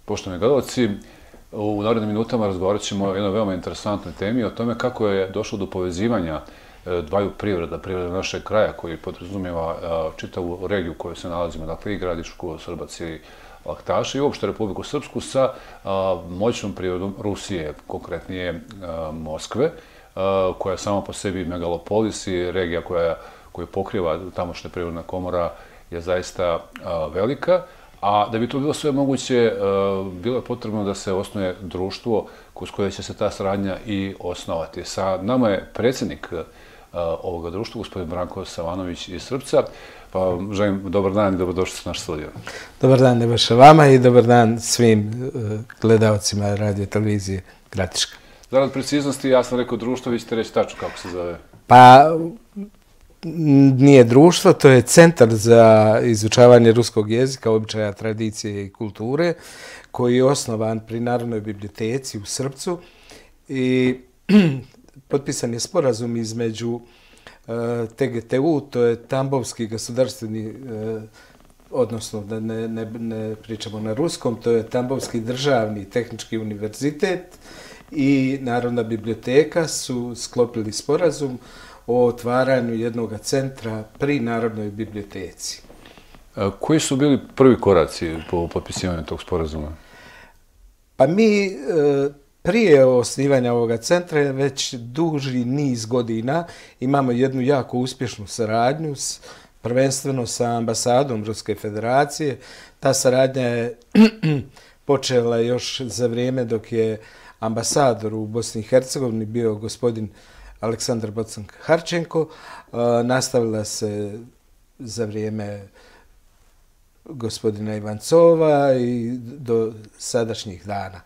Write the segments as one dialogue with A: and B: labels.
A: Poštovani gledalci, u narednim minutama razgovarat ćemo o jednoj veoma interesantnoj temi, o tome kako je došlo do povezivanja dvaju privreda, privreda našeg kraja koji podrazumijeva čitavu regiju u kojoj se nalazimo, dakle i Gradišku, Srbac i Laktaše i uopšte Republiku Srpsku sa moćnom privredom Rusije, konkretnije Moskve, koja je sama po sebi megalopolis i regija koju pokriva tamošnja privredna komora je zaista velika. A da bi to bilo sve moguće, bilo je potrebno da se osnuje društvo kroz koje će se ta saradnja i osnovati. Sa nama je predsjednik ovoga društva, gospodin Branko Savanović iz Srpca. Pa želim dobar dan i dobrodošli u naš studio.
B: Dobar dan Nebojša vama i dobar dan svim gledalcima radio televizije Gradiška.
A: Zarad preciznosti, ja sam rekao društvo, vi ćete reći tačno kako se zove.
B: Pa nije društvo, to je Centar za izučavanje ruskog jezika, običaja, tradicije i kulture, koji je osnovan pri Narodnoj biblioteci u Srpcu i potpisan je sporazum između TGTU, to je Tambovski gosударственni, odnosno da ne pričamo na ruskom, to je Tambovski državni tehnički univerzitet i Narodna biblioteka su sklopili sporazum o otvaranju jednog centra pri Narodnoj biblioteci.
A: Koji su bili prvi koraci po potpisivanju tog sporazuma?
B: Pa mi prije osnivanja ovoga centra već duži niz godina imamo jednu jako uspješnu saradnju, prvenstveno sa ambasadom Ruske federacije. Ta saradnja je počela još za vrijeme dok je ambasador u Bosni i Hercegovini bio gospodin Aleksandar Bocan-Harčenko, nastavila se za vrijeme gospodina Ivancova i do sadašnjih dana.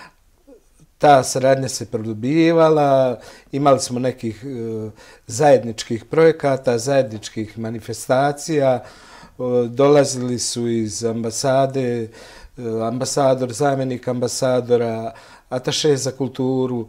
B: Ta saradnja se produbljivala, imali smo nekih zajedničkih projekata, zajedničkih manifestacija, dolazili su iz ambasade, ambasador, zamjenik ambasadora, ataše za kulturu,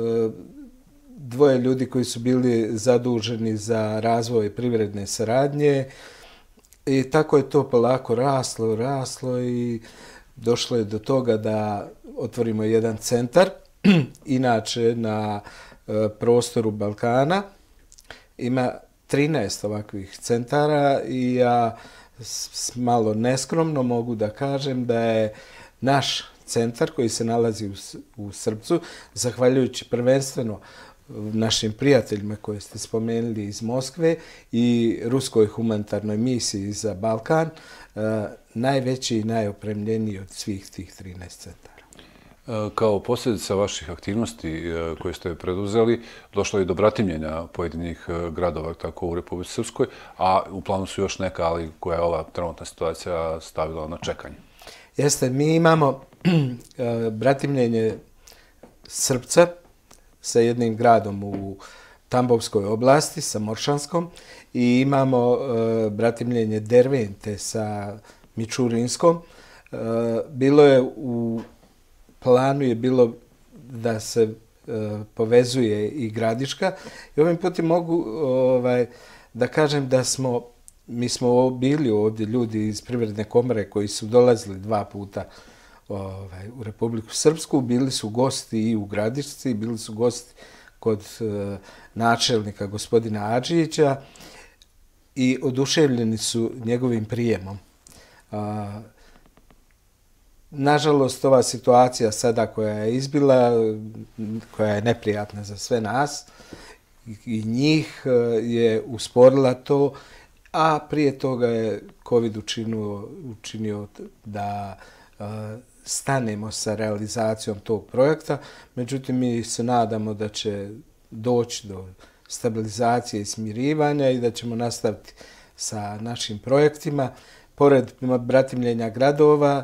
B: dvoje ljudi koji su bili zaduženi za razvoj privredne saradnje i tako je to polako raslo i došlo je do toga da otvorimo jedan centar. Inače na prostoru Balkana ima 13 ovakvih centara i ja malo neskromno mogu da kažem da je naš centar koji se nalazi u Srpcu, zahvaljujući prvenstveno našim prijateljima koje ste spomenuli iz Moskve i Ruskoj humanitarnoj misiji za Balkan, najveći i najopremljeniji od svih tih 13 centara.
A: Kao posljedica vaših aktivnosti koje ste preduzeli, došlo je do bratimljenja pojedinih gradova tako u Republici Srpskoj, a u planu su još neka, ali koja je ova trenutna situacija stavila na čekanje.
B: Jeste, mi imamo bratimljenje Srpca sa jednim gradom u Tambovskoj oblasti, sa Moršanskom, i imamo bratimljenje Dervente sa Mičurinskom. Bilo je u planu je bilo da se povezuje i Gradiška i ovim putem mogu da kažem da mi smo bili ovdje ljudi iz Privredne komore koji su dolazili 2 puta u Republiku Srpsku, bili su gosti i u Gradišci, bili su gosti kod načelnika gospodina Adžića i oduševljeni su njegovim prijemom. Nažalost, ova situacija sada koja je izbila, koja je neprijatna za sve nas i njih, je usporila to, a prije toga je COVID učinio da stanemo sa realizacijom tog projekta. Međutim, mi se nadamo da će doći do stabilizacije i smirivanja i da ćemo nastaviti sa našim projektima. Pored bratimljenja gradova,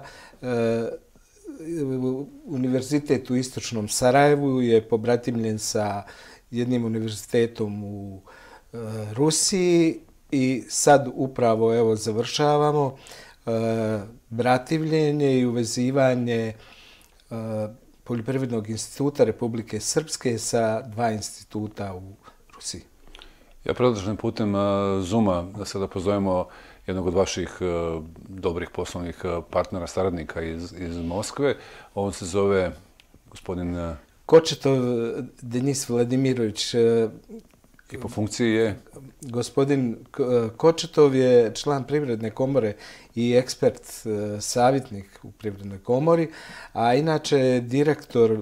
B: univerzitet u istočnom Sarajevu je pobratimljen sa jednim univerzitetom u Rusiji i sad upravo evo završavamo bratimljenje i uvezivanje Poljoprivrednog instituta Republike Srpske sa 2 instituta u Rusiji.
A: Ja predlažem putem Zooma da sada pozovemo jednog od vaših dobrih poslovnih partnera, saradnika iz Moskve. On se zove gospodin...
B: Kočetov Denis Vladimirović.
A: I po funkciji je?
B: Gospodin Kočetov je član Privredne komore i ekspert, savjetnik u Privrednoj komori, a inače je direktor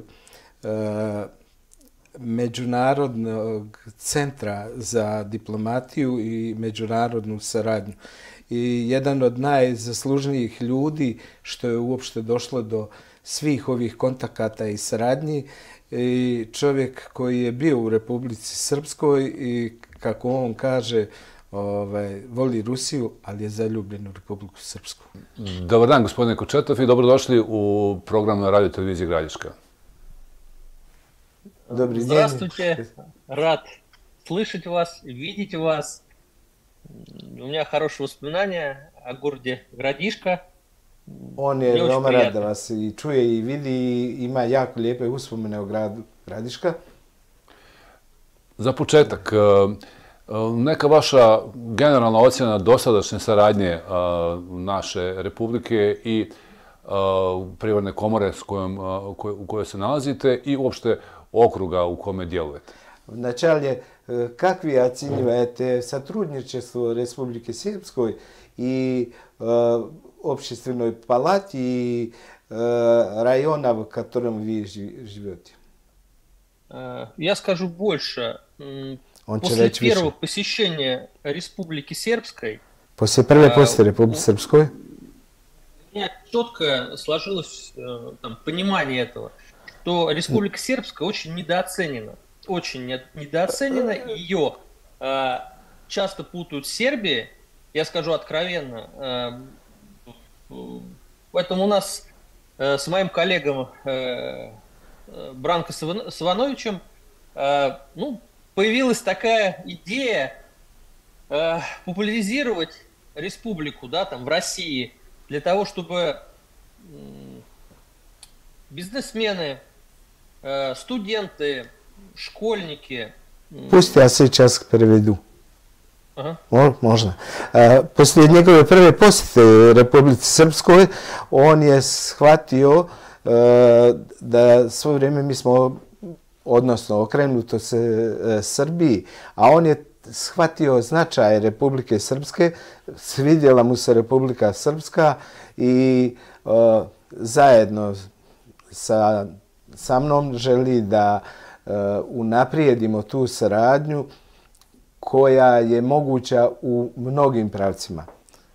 B: Međunarodnog centra za diplomatiju i međunarodnu saradnju. I jedan od najzaslužnijih ljudi što je uopšte došlo do svih ovih kontakata i saradnji, i čovjek koji je bio u Republici Srpskoj i, kako on kaže, voli Rusiju, ali je zaljubljen u Republiku Srpsku.
A: Dobar dan, gospodine Kočetov, i dobrodošli u program na radio televiziji Gradiška.
C: Здравствуйте, рад слышать вас, видеть вас. У меня хорошие воспоминания о городе Градишка.
B: On je veoma rad da vas i čuje i vidi i ima jako lijepe uspomene o gradu Gradiška.
A: Za početak, neka vaša generalna ocjena dosadašnje saradnje naše republike i Privredne komore u kojoj se nalazite i uopšte okruga u kome djelujete.
B: Вначале, как вы оцениваете сотрудничество Республики Сербской и общественной палате и района, в котором вы живете?
C: Я скажу больше. После первого посещения Республики Сербской,
B: после первой посещения Республики Сербской,
C: у меня четко сложилось понимание этого, что Республика Сербская очень недооценена. Очень недооценена. Ее часто путают с Сербией, я скажу откровенно. Поэтому у нас с моим коллегом Бранко Савановичем появилась такая идея популяризировать республику, да, там, в России, для того, чтобы бизнесмены, студенты, школьники...
B: Пусть я сейчас переведу.
C: Ага.
B: Можно. После njegove prve posjete Republici Srpskoj, on je shvatio da svo vrijeme mi smo, odnosno okrenuto se Srbiji, a on je shvatio značaj Republike Srpske, svidjela mu se Republika Srpska i zajedno sa mnom želi da unaprijedimo tu saradnju koja je moguća u mnogim pravcima.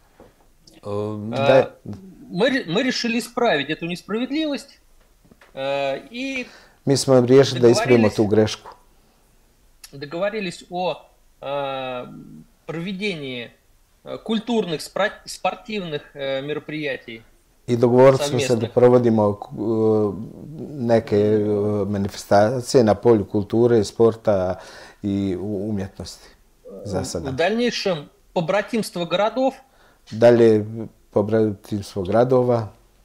C: Мы решили исправить эту несправедливость и
B: mi smo riješili da ispravimo tu grešku.
C: Договорились о проведении культурных, спортивных мероприятий.
B: I dogovorili smo se da provodimo neke manifestacije na polju kulture, sporta i umjetnosti za sada.
C: В дальнейшем побратимство городов.
B: Dalje побратимство градova.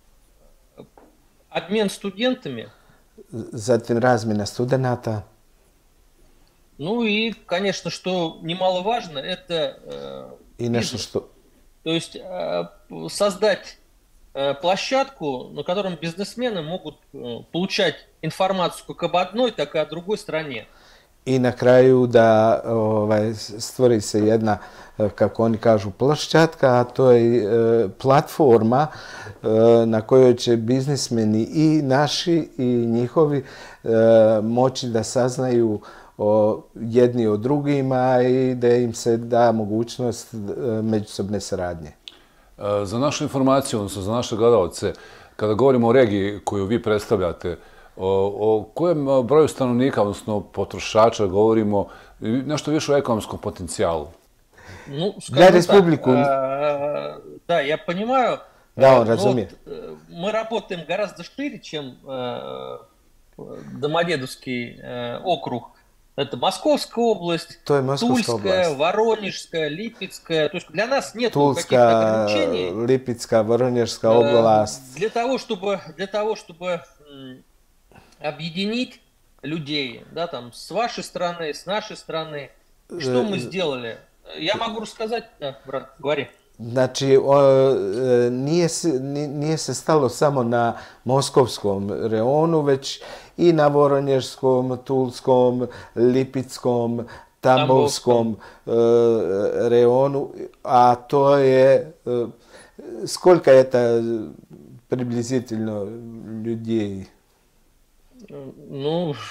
C: Обмен студентами.
B: Zatim razmjena studenata.
C: Ну и, конечно, что немаловажно, это бизнес. То есть создать площадку, на котором бизнесмены могут получать информацию как об одной, так и о другой стране.
B: I na kraju da stvori se jedna, kako oni kažu, plošćatka, a to je platforma na kojoj će biznismeni i naši i njihovi moći da saznaju jedni o drugima i da im se da mogućnost međusobne saradnje.
A: Za našu informaciju, odnosno za naše gledalce, kada govorimo o regiji koju vi predstavljate, o kojem broju stanovnika, odnosno potrošača govorimo, nešto više o ekonomskom potencijalu?
C: Ну, скажем так, да, я понимаю,
B: да, он разумеет.
C: Мы работаем гораздо шире, чем Домодедовский округ. Это Московская область, Тульская, Воронежская, Липецкая. То есть для нас нет каких-то ограничений.
B: Липецкая, Воронежская область.
C: Для того, чтобы объединить людей, да, там, с вашей стороны, с нашей стороны, что мы сделали? Я могу рассказать, да, брат, говори.
B: Znači, nije se stalo samo na moskovskom reonu, već i na voronježskom, tulskom, lipickom, tambovskom reonu, a to je, сколько это приблизительно людей?
C: Ну,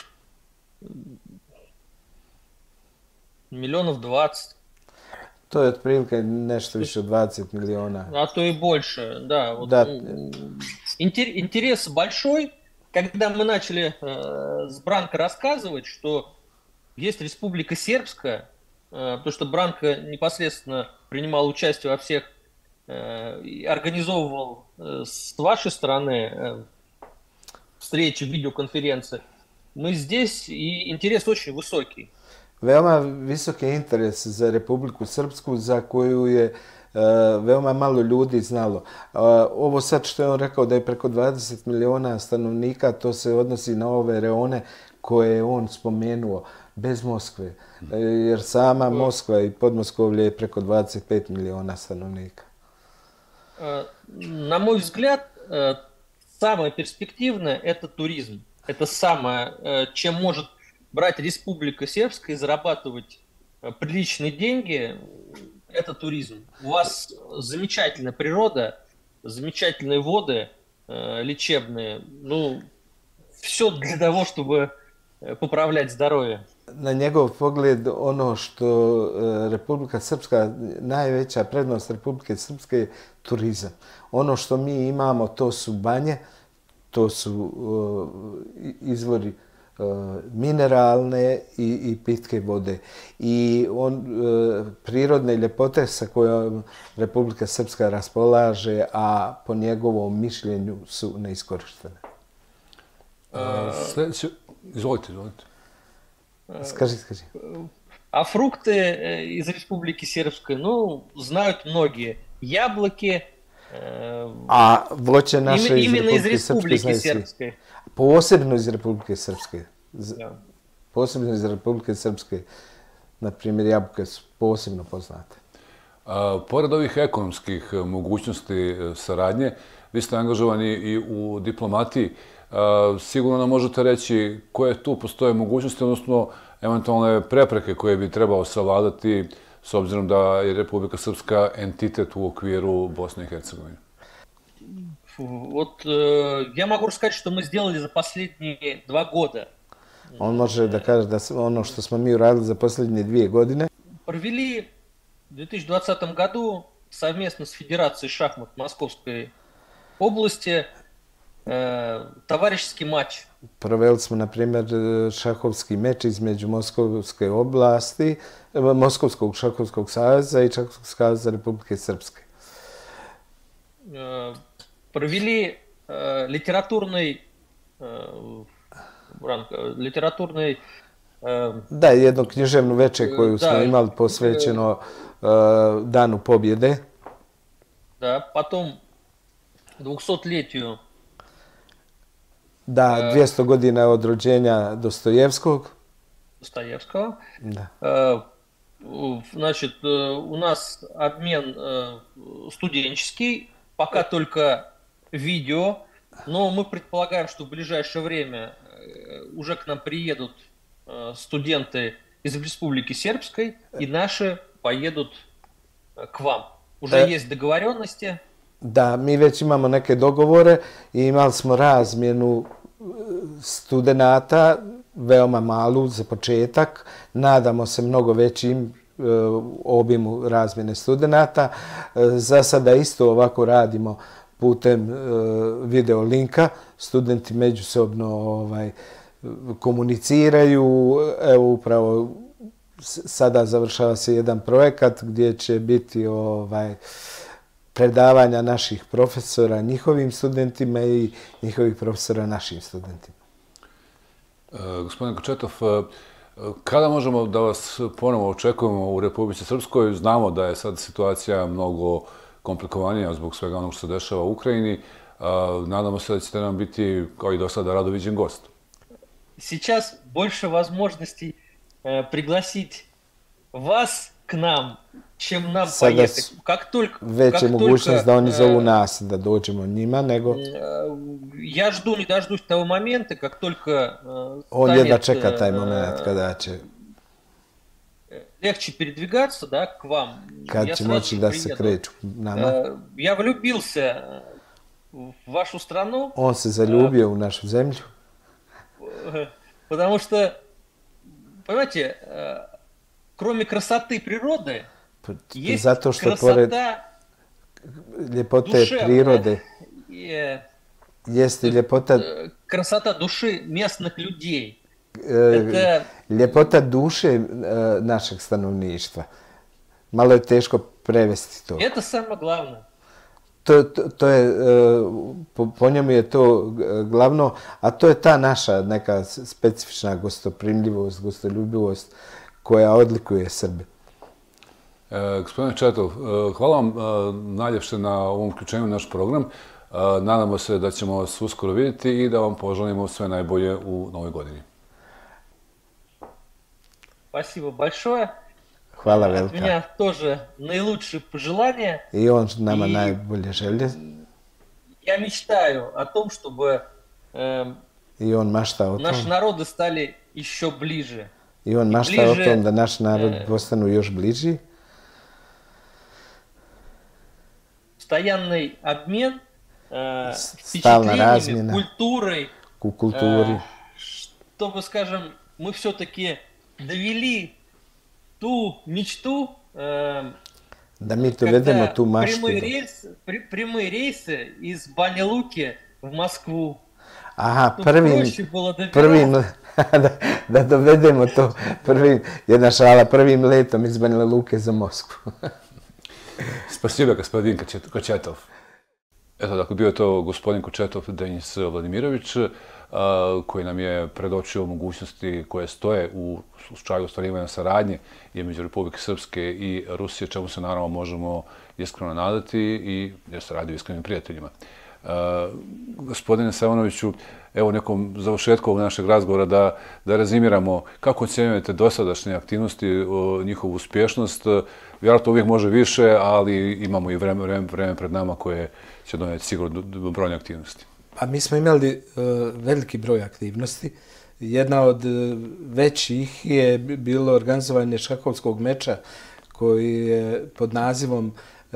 C: миллионов 20.
B: To je otprilike nešto više od 20 miliona.
C: А то и больше, да. Вот,
B: Да.
C: интерес большой, когда мы начали с Бранко рассказывать, что есть Республика Сербская, потому что Бранко непосредственно принимал участие во всех и организовывал с вашей стороны встречи, видеоконференции. Мы здесь, и интерес очень высокий.
B: Veoma visok je interes za Republiku Srpsku, za koju je veoma malo ljudi znalo. Ovo sad što je on rekao da je preko 20 miliona stanovnika, to se odnosi na ove reone koje je on spomenuo, bez Moskve. Jer sama Moskva i Podmoskovlje je preko 25 miliona stanovnika.
C: На мой взгляд, самое перспективное – это туризм. Это самое, чем может брать Республика Сербская и зарабатывать приличные деньги – это туризм. У вас замечательная природа, замечательные воды лечебные. Ну, все для того, чтобы popravljati zdravlje.
B: Na njegov pogled, ono što Republika Srpska, najveća prednost Republike Srpske je turizam. Ono što mi imamo, to su banje, to su izvori mineralne i pitke vode. I prirodne ljepote sa kojom Republika Srpska raspolaže, a po njegovom mišljenju su neiskorištene.
A: Izvolite.
B: Скажи.
C: А фрукты из Республики Сербской, ну, знают многие. Яблоки.
B: А voće naše
C: именно из
B: iz
C: Республики Сербской.
B: Posebno iz Republike Srpske.
C: Да.
B: Posebno iz Republike Srpske. Na primjer, jabuke su posebno poznate.
A: Pored ovih ekonomskih mogućnosti saradnje, vi ste angažovani i u diplomatiji. Sigurno nam možete reći koje tu postoje mogućnosti, odnosno eventualne prepreke koje bi trebalo savladati s obzirom da je Republika Srpska entitet u okviru Bosne i Hercegovine.
C: Вот я могу рассказать, что мы сделали за последние 2 года.
B: On može da kaže da ono što smo mi uradili za posljednje 2 godine.
C: Провели в 2020 году совместно с Федерацией шахмат Московской области товарищеский матч.
B: Proveli smo, na primjer, šahovski meč između Moskovske oblasti, Moskovskog šahovskog saveza i Šahovskog saveza Republike Srpske.
C: Провели литературный
B: Da, jedno književno veče koju smo imali posvećeno Danu pobjede.
C: Da, potom 200-летию.
B: Da, 200 godina od rođenja Dostojevskog.
C: Достоевского.
B: Da.
C: Значит, у нас обмен студенческий, пока только видео, но мы предполагаем, что в ближайшее время уже к нам приедут студенты из Республики Сербской, и наши поедут к вам. Уже есть договоренности.
B: Da, mi već imamo neke dogovore i imali smo razmjenu studenata, veoma malu za početak. Nadamo se mnogo većim obimu razmjene studenata. Za sada isto ovako radimo putem video linka. Studenti međusobno komuniciraju. Evo upravo sada završava se jedan projekat gdje će biti predavanja naših profesora njihovim studentima i njihovih profesora našim studentima.
A: Gospodine Kočetov, kada možemo da vas ponovo očekujemo u Republici Srpskoj? Znamo da je sad situacija mnogo komplikovanija zbog svega onog što se dešava u Ukrajini. Nadamo se da ćete nam biti, kao i do sada, rado viđen gost.
C: Сейчас больше возможностей пригласить вас к к нам, чем нам
B: Sada
C: поехать. Как только,
B: veća mogućnost da oni zovu nas da dođemo njima, nego
C: я жду, не дождусь того момента, как только
B: on jedva
C: станет
B: čeka taj moment kada će,
C: легче передвигаться, да, к вам,
B: kad
C: я
B: će
C: сразу
B: moći
C: же
B: da se
C: приеду.
B: kreću nama.
C: Я влюбился в вашу страну,
B: On se zaljubio u našu zemlju,
C: потому что, понимаете, кроме красоты природы, есть
B: zato što pored
C: красота
B: ljepote
C: душевная,
B: prirode jest i ljepota,
C: красота души местных людей. Это
B: ljepota duše našeg stanovništva. Malo je teško prevesti to.
C: это самое главное.
B: To je, po njemu je to glavno, a to je ta naša neka specifična gostoprimljivost, gostoljubivost koja odlikuje Srbe.
A: Gospodine Četov, hvala vam najljepše na ovom uključenju u naš program. Nadamo se da ćemo vas uskoro vidjeti i da vam poželimo sve najbolje u novoj godini.
C: Спасибо большое.
B: Hvala
C: От
B: velika.
C: меня тоже наилучшие пожелания.
B: I on nama najbolje želje.
C: Я мечтаю о том, чтобы
B: I on mašta o tom.
C: наши народы стали еще ближе.
B: I on mašta o tom da naš narod postanu još bliži.
C: Постоянный обмен
B: Stalna
C: впечатлениями,
B: razmjena
C: культурой,
B: u kulturi.
C: чтобы, скажем, мы все-таки довели ту мечту,
B: Da mi dovedemo
C: когда
B: tu maštu.
C: прямые рейсы из Бани-Луки в Москву.
B: Aha,
C: Тут
B: prvim,
C: проще было добираться.
B: da dovedemo to jedna šala, prvim letom iz Banja Luke za Moskvu.
A: Spasiba, gospodin Kočetov. Eto, dakle, bio je to gospodin Kočetov Denis Vladimirović, koji nam je predočio mogućnosti koje stoje u slučaju ostvarivanja saradnje između Republike Srpske i Rusije, čemu se naravno možemo iskreno nadati i jer se radi o iskrenim prijateljima. Gospodine Savanoviću, evo nekom završetku ovog našeg razgovora da rezimiramo kako ocjenjujete dosadašnje aktivnosti, njihovu uspješnost. Vjerojatno uvijek može više, ali imamo i vreme pred nama koje će donijeti sigurno brojne aktivnosti.
B: A mi smo imali veliki broj aktivnosti. Jedna od većih je bilo organizovanje šahovskog meča koji je pod nazivom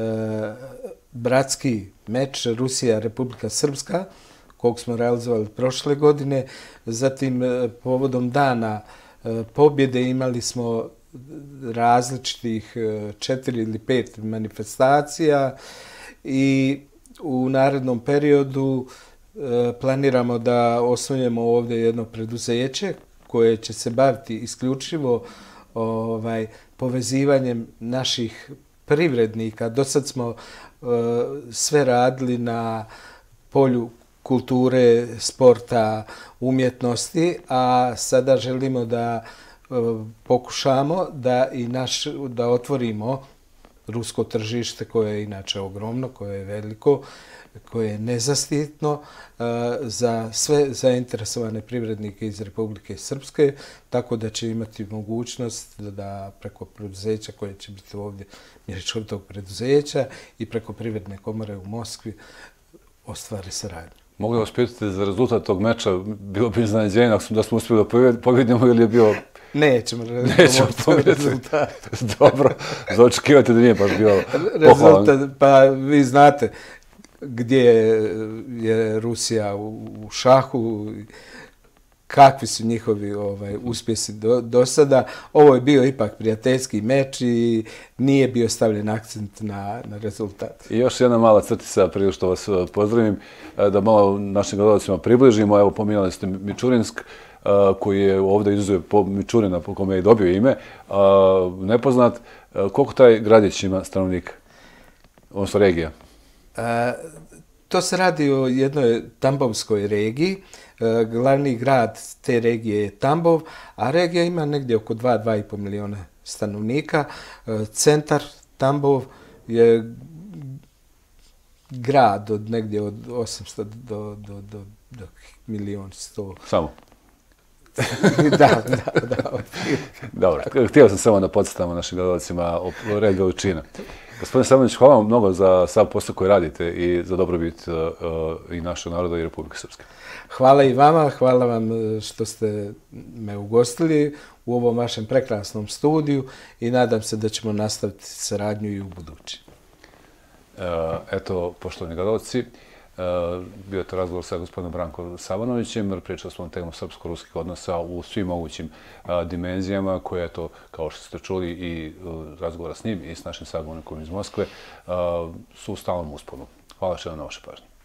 B: Bratski meč Rusija-Republika Srpska, kog smo realizovali prošle godine. Zatim, povodom dana pobjede imali smo različitih 4 ili 5 manifestacija i u narednom periodu planiramo da osnujemo ovdje jedno preduzeće koje će se baviti isključivo povezivanjem naših privrednika. Do sad smo sve radili na polju kulture, sporta, umjetnosti, a sada želimo da pokušamo da otvorimo rusko tržište koje je inače ogromno, koje je veliko, koje je nezastitno za sve zainteresovane privrednike iz Republike Srpske, tako da će imati mogućnost da preko preduzeća koje će biti ovdje mješovitog preduzeća i preko Privredne komore u Moskvi ostvari saradnju.
A: Mogu da vas pitati za rezultat tog meča, bilo bi iznenađenje da smo uspjeli da pobjedimo ili je bio...
B: Nećemo rezultat.
A: Dobro, za očekivati da nije baš bio
B: pohvalan. Rezultat, pa vi znate gdje je Rusija u šahu, kakvi su njihovi uspjesi do sada. Ovo je bio ipak prijateljski meč i nije bio stavljen akcent na rezultat.
A: I još jedna mala crtica prije što vas pozdravim, da malo našim gledalcima približimo. Evo, pominjali ste Mičurinsk, koji je ovdje izuzeo Mičurina, po kome je i dobio ime, nepoznat. Koliko taj gradić ima stanovnika, odnosno regija?
B: To se radi o jednoj tambovskoj regiji. Glavni grad te regije je Tambov, a regija ima negdje oko 2,5 milijuna stanovnika. Centar Tambov je grad od negdje od 800 do 1.100.000.
A: Samo?
B: Da.
A: Dobro, htio sam samo da podsjetamo našim gledalcima o red veličina. Gospodin Sabanović, hvala vam mnogo za sav posao koji radite i za dobrobit i našeg naroda i Republike Srpske.
B: Hvala i vama, hvala vam što ste me ugostili u ovom vašem prekrasnom studiju i nadam se da ćemo nastaviti saradnju i u budući.
A: Eto, poštovani gledalci, bio je to razgovor sa gospodinom Brankom Sabanovićem. Pričali smo o temu srpsko-ruskih odnosa u svim mogućim dimenzijama koje, eto, kao što ste čuli i razgovora s njim i s našim sagovornikom iz Moskve, su u stalnom usponu. Hvala što na vaše pažnje.